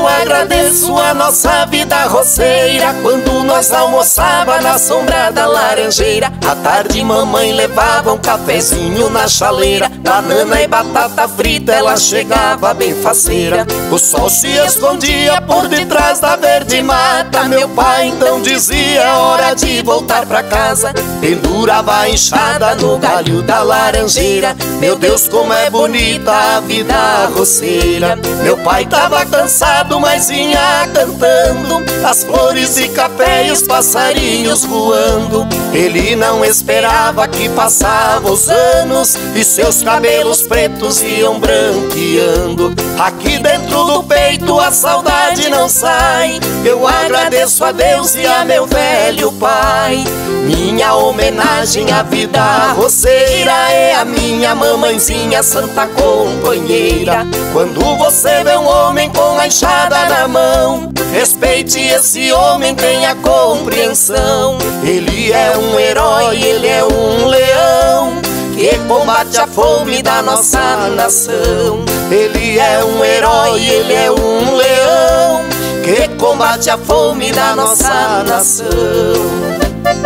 eu agradeço a nossa vida roceira, quando nós almoçava na sombra da laranjeira. À tarde mamãe levava um cafezinho na chaleira, banana e batata frita ela chegava bem faceira. O sol se escondia por detrás da verde mata, meu pai então dizia hora de voltar pra casa. Pendurava a enxada no galho da laranjeira, meu Deus como é bonita a vida roceira. Meu pai tava cansado, mas vinha cantando as flores e café e os passarinhos voando. Ele não esperava que passavam os anos e seus cabelos pretos iam branqueando. Aqui dentro do peito a saudade não sai, eu agradeço a Deus e a meu velho pai. Minha homenagem à vida roceira é a minha mamãezinha santa companheira. Quando você vê um homem com a enxada na mão, respeite esse homem, tenha compreensão. Ele é um herói, ele é um leão que combate a fome da nossa nação. Ele é um herói, ele é um leão que combate a fome da nossa nação.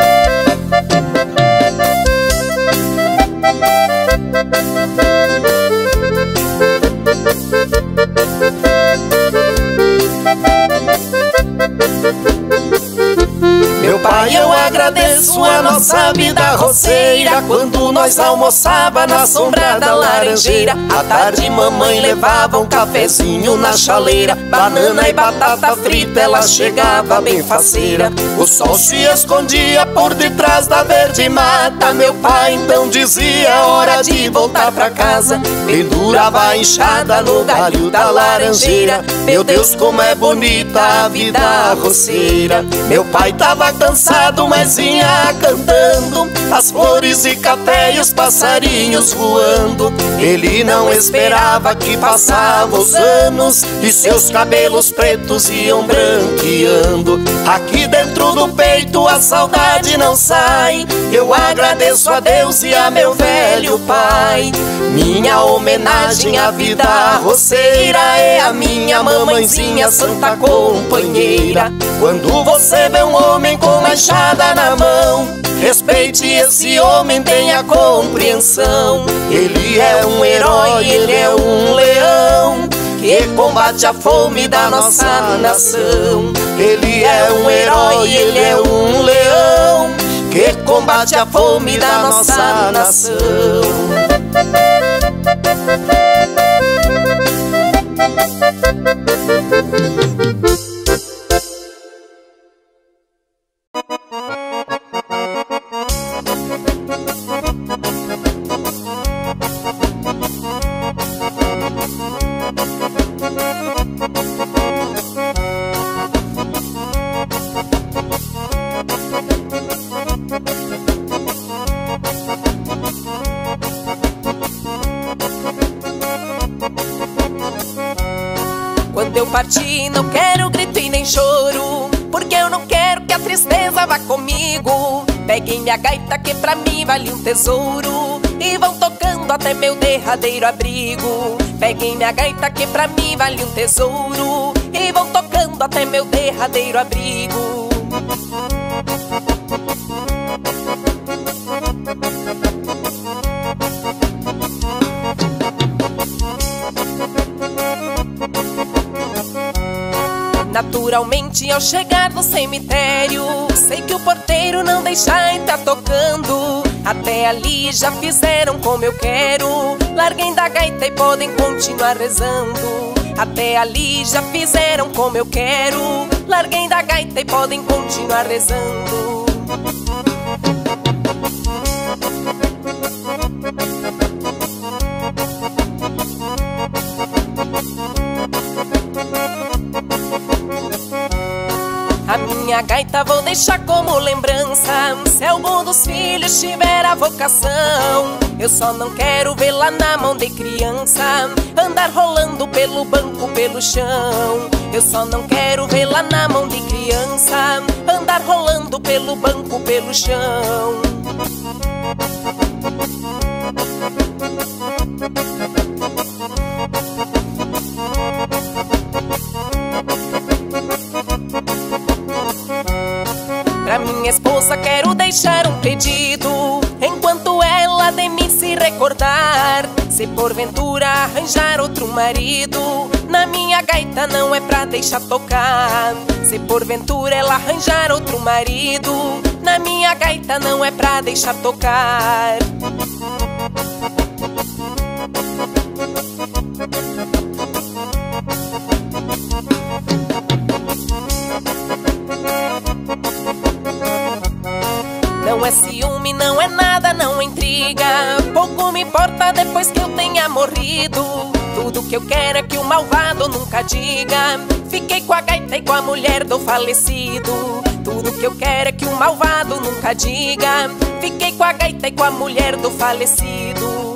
Meu pai, eu agradeço a nossa vida roceira, quando nós almoçava na sombra da laranjeira. À tarde mamãe levava um cafezinho na chaleira, banana e batata frita ela chegava bem faceira. O sol se escondia por detrás da verde mata, meu pai então dizia hora de voltar pra casa. Pendurava a enxada no galho da laranjeira, meu Deus como é bonita a vida roceira. Meu pai tava cansado, mas vinha cantando as flores e café e os passarinhos voando. Ele não esperava que passavam os anos e seus cabelos pretos iam branqueando. Aqui dentro do peito a saudade não sai, eu agradeço a Deus e a meu velho pai. Minha homenagem à vida roceira é a minha mamãezinha santa companheira. Quando você vê um homem com uma enxada na mão, respeite esse homem, tenha compreensão. Ele é um herói, ele é um leão que combate a fome da nossa nação. Ele é um herói, ele é um leão que combate a fome da nossa nação. Quando eu partir não quero grito e nem choro, porque eu não quero que a tristeza vá comigo. Peguem minha gaita que pra mim vale um tesouro e vão tocando até meu derradeiro abrigo. Peguem minha gaita que pra mim vale um tesouro e vão tocando até meu derradeiro abrigo. Naturalmente ao chegar no cemitério, sei que o porteiro não deixa entrar tocando. Até ali já fizeram como eu quero, larguem da gaita e podem continuar rezando. Até ali já fizeram como eu quero, larguem da gaita e podem continuar rezando. A minha gaita vou deixar como lembrança, se algum dos filhos tiver a vocação. Eu só não quero vê-la na mão de criança, andar rolando pelo banco, pelo chão. Eu só não quero vê-la na mão de criança, andar rolando pelo banco, pelo chão. Se porventura arranjar outro marido, na minha gaita não é pra deixar tocar. Se porventura ela arranjar outro marido, na minha gaita não é pra deixar tocar. Não é ciúme, não é nada, não é intriga. Pouco me importa depois que eu tenha morrido. Tudo que eu quero é que o malvado nunca diga: fiquei com a gaita e com a mulher do falecido. Tudo que eu quero é que o malvado nunca diga: fiquei com a gaita e com a mulher do falecido.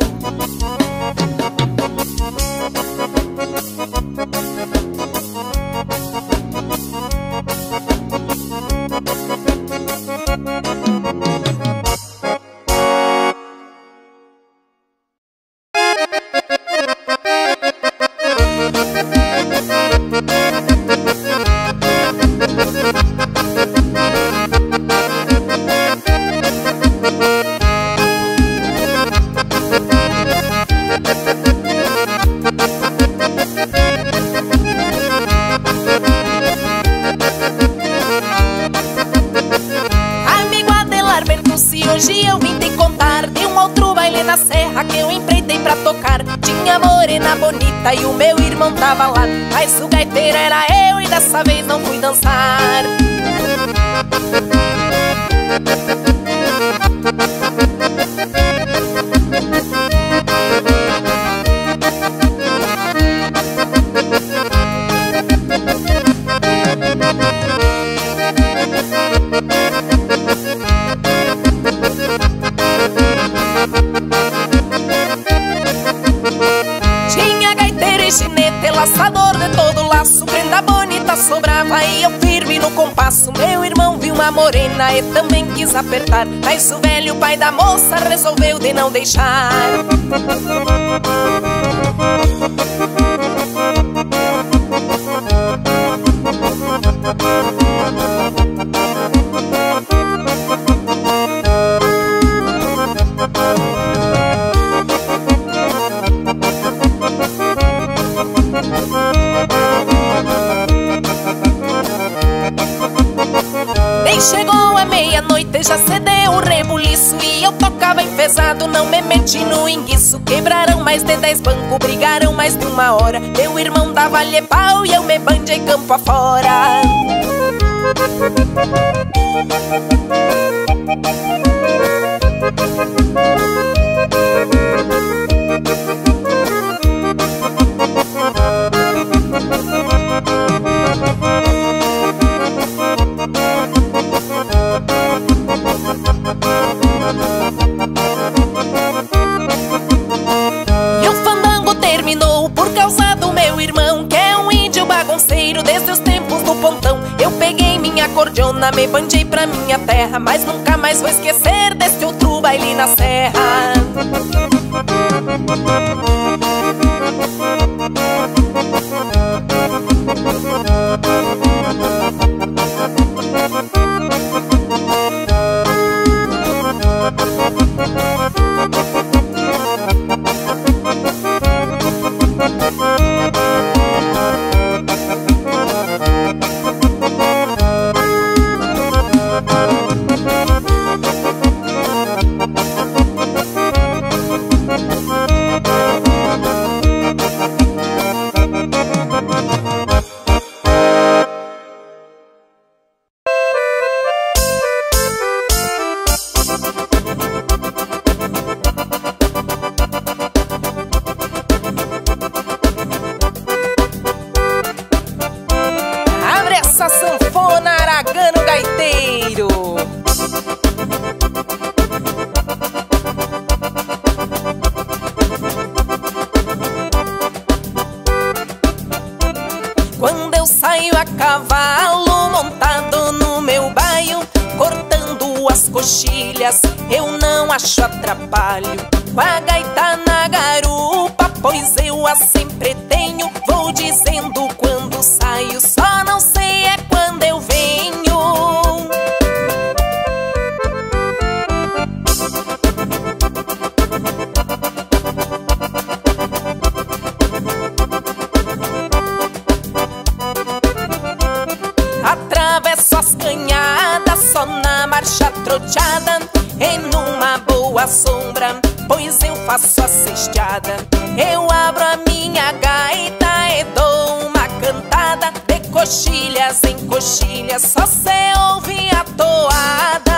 Hoje eu vim te contar de um outro baile na serra que eu empreitei pra tocar. Tinha morena bonita e o meu irmão tava lá, mas o gaiteiro era eu e dessa vez não fui dançar. Laçador de todo laço, prenda bonita sobrava e eu firme no compasso. Meu irmão viu uma morena e também quis apertar, mas o velho pai da moça resolveu de não deixar. Nem chegou a meia-noite, já cedeu o rebuliço e eu tocava enfesado, não me meti no enguiço. Quebraram mais de 10 bancos, brigaram mais de 1 hora. Meu irmão dava-lhe pau e eu me bandei campo afora. E o fandango terminou por causa do meu irmão, que é um índio bagunceiro desde os tempos do pontão. Eu peguei minha cordiona, me bandei pra minha terra, mas nunca mais vou esquecer desse outro baile na serra. Sanfona Aragano Gaiteiro. Quando eu saio a cavalo montado no meu baio, cortando as coxilhas, eu não acho atrapalho. Com a gaita na garupa, pois eu a sempre tenho. Vou dizendo quando saio, só não sei é quando eu venho. sua sombra, pois eu faço a cesteada. Eu abro a minha gaita e dou uma cantada, de coxilhas em coxilhas, só cê ouve a toada.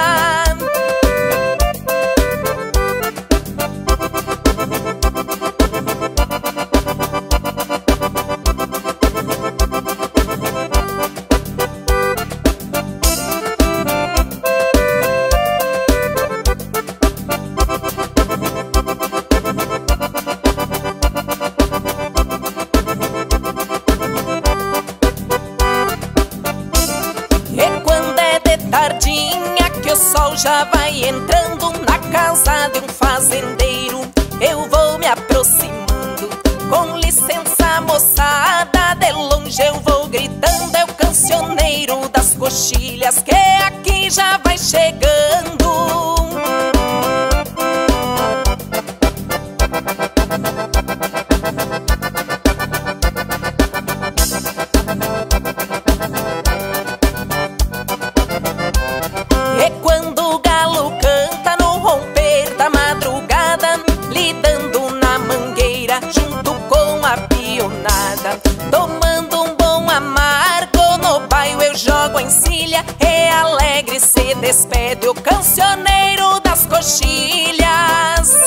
Já vai entrando na casa de um fazendeiro, eu vou me aproximando. Com licença, moçada, de longe eu vou gritando. É o cancioneiro das coxilhas que aqui já vai chegando. Tomando um bom amargo no bairro eu jogo encilha, e alegre se despede o cancioneiro das coxilhas.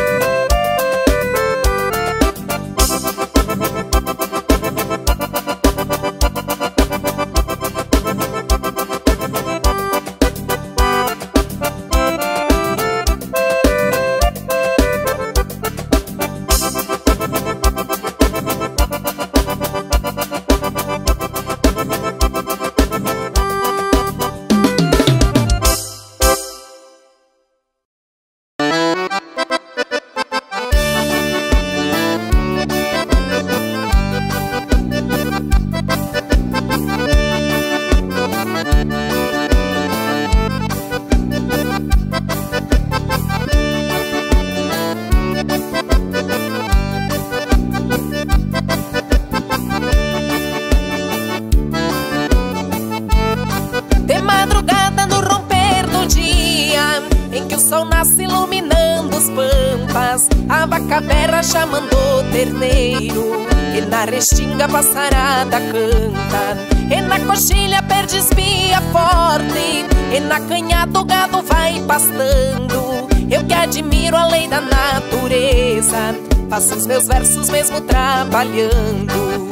A vaca berra chamando o terneiro, e na restinga passarada canta, e na coxilha perde espia forte, e na canhada o gado vai pastando. Eu que admiro a lei da natureza, faço os meus versos mesmo trabalhando.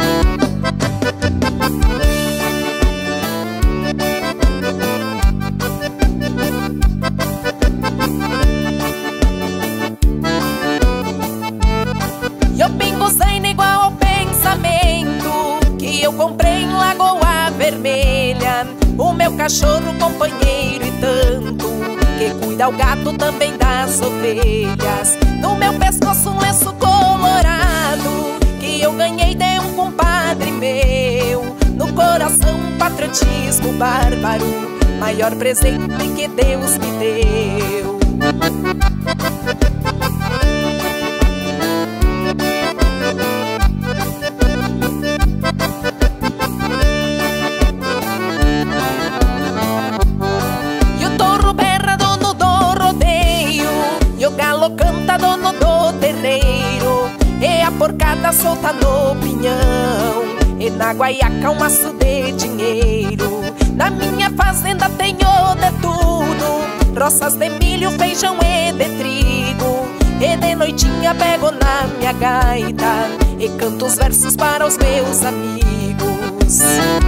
Eu comprei em Lagoa Vermelha, o meu cachorro companheiro e tanto, que cuida o gato também das ovelhas. No meu pescoço um lenço colorado, que eu ganhei de um compadre meu. No coração um patriotismo bárbaro, maior presente que Deus me deu. Canta dono do terreiro, e a porcada solta no pinhão, e na guaiaca um maço de dinheiro. Na minha fazenda tenho de tudo, roças de milho, feijão e de trigo. E de noitinha pego na minha gaita e canto os versos para os meus amigos.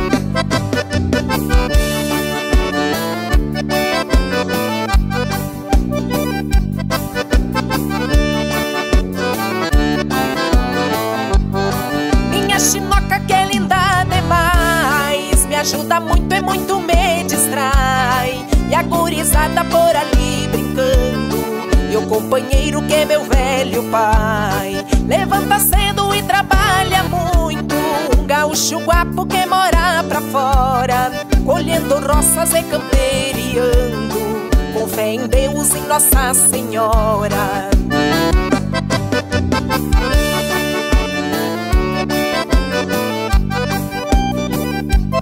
Ajuda muito e muito me distrai, e a gurizada por ali brincando, e o companheiro que é meu velho pai. Levanta cedo e trabalha muito, um gaúcho guapo que mora pra fora, colhendo roças e camperiando, com fé em Deus e Nossa Senhora.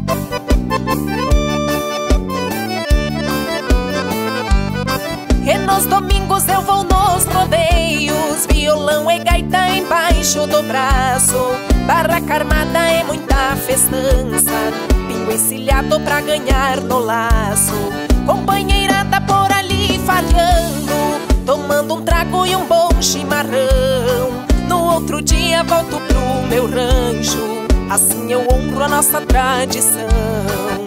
E no nos domingos eu vou nos rodeios, violão e gaita embaixo do braço, barraca armada é muita festança, pingo encilhado pra ganhar no laço, companheirada por ali falhando, tomando um trago e um bom chimarrão. No outro dia volto pro meu rancho, assim eu honro a nossa tradição.